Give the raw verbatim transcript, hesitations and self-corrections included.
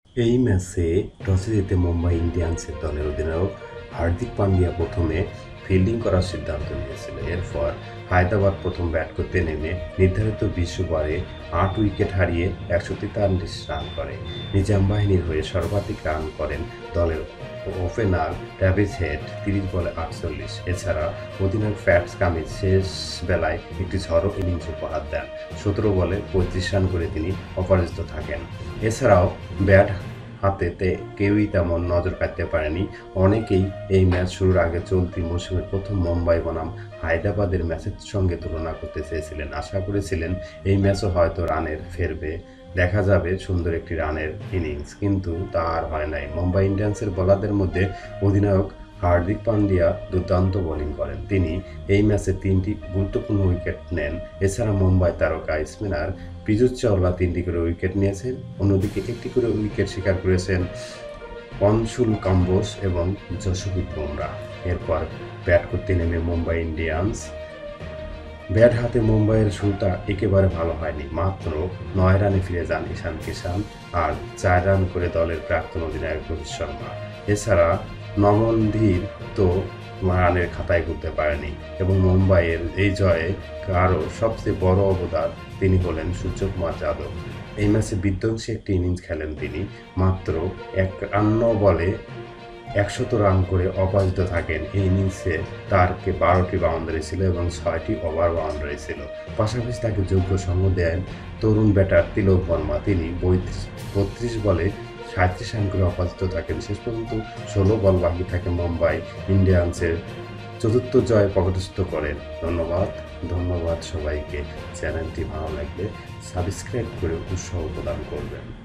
এই ম্যাচে টসে জিতে মুম্বাই ইন্ডিয়ান্সের দলের অধিনায়ক হার্দিক পান্ডিয়া প্রথমে ফিল্ডিং করার সিদ্ধান্ত নিয়েছিল। এরপর হায়দ্রাবাদ প্রথম ব্যাট করতে নেমে নির্ধারিত বিশ ওভারে আট উইকেট হারিয়ে একশো তেতাল্লিশ রান করে নিজাম বাহিনীর হয়ে সর্বাধিক রান করেন দলের ওপেনার ট্র্যাভিস হেড তিরিশ বলে আটচল্লিশ। এছাড়া অধিনায়ক ফ্যাটস কামিজ শেষ বেলায় একটি ঝড়ো ইনিংস উপহার দেন। সতেরো বলে পঁয়ত্রিশ রান করে তিনি অপরাজিত থাকেন। এছাড়াও ব্যাট হাতেতে কেউই তেমন নজর কাটতে পারেনি। অনেকেই এই ম্যাচ শুরুর আগে চলতি মৌসুমের প্রথম মুম্বাই বনাম হায়দ্রাবাদের ম্যাচের সঙ্গে তুলনা করতে চেয়েছিলেন। আশা করেছিলেন এই ম্যাচও হয়তো রানের ফেরবে, দেখা যাবে সুন্দর একটি রানের ইনিংস, কিন্তু তা আর হয় নাই। মুম্বাই ইন্ডিয়ান্সের বোলারদের মধ্যে অধিনায়ক হার্দিক পান্ডিয়া দুর্দান্ত বোলিং করেন। তিনি এই ম্যাচে তিনটি গুরুত্বপূর্ণ উইকেট নেন। এছাড়া মুম্বাই তারকা স্পিনার পীযুষ চাওলা তিনটি করে উইকেট নিয়েছেন। অন্যদিকে একটি করে উইকেট শিকার করেছেন অনশুল কাম্বোজ এবং যশপ্রীত বুমরা। এরপর ব্যাট করতে নেমে মুম্বাই ইন্ডিয়ান্স ব্যাট হাতে মুম্বাইয়ের শুরুটা একেবারে ভালো হয়নি। মাত্র নয় রানে ফিরে যান ঈশান কিষান আর চার রান করে দলের প্রাক্তন অধিনায়ক রোহিত শর্মা। এছাড়া নমনধীর তো রানের খাতায় করতে পারেনি এবং মুম্বাইয়ের এই জয়ে আরও সবচেয়ে বড় অবদান তিনি হলেন সূর্যকুমার যাদব। এই ম্যাচে বিধ্বংসী একটি ইনিংস খেলেন তিনি। মাত্র একান্ন বলে একশত রান করে অপরাজিত থাকেন। এই ইনিংসে তার কে বারোটি বাউন্ডারি ছিল এবং ছয়টি ওভার বাউন্ডারি ছিল। পাশাপাশি তাকে যোগ্য সঙ্গ দেন তরুণ ব্যাটার তিলক বর্মা। তিনি বত্রিশ বত্রিশ বলে সাঁইত্রিশ রান করে অপরাজিত থাকেন। শেষ পর্যন্ত ষোলো বল বাকি থাকে মুম্বাই ইন্ডিয়ান্সের চতুর্থ জয় প্রকাশিত করেন। ধন্যবাদ ধন্যবাদ সবাইকে। চ্যানেলটি ভালো লাগলে সাবস্ক্রাইব করে উৎসাহ প্রদান করবেন।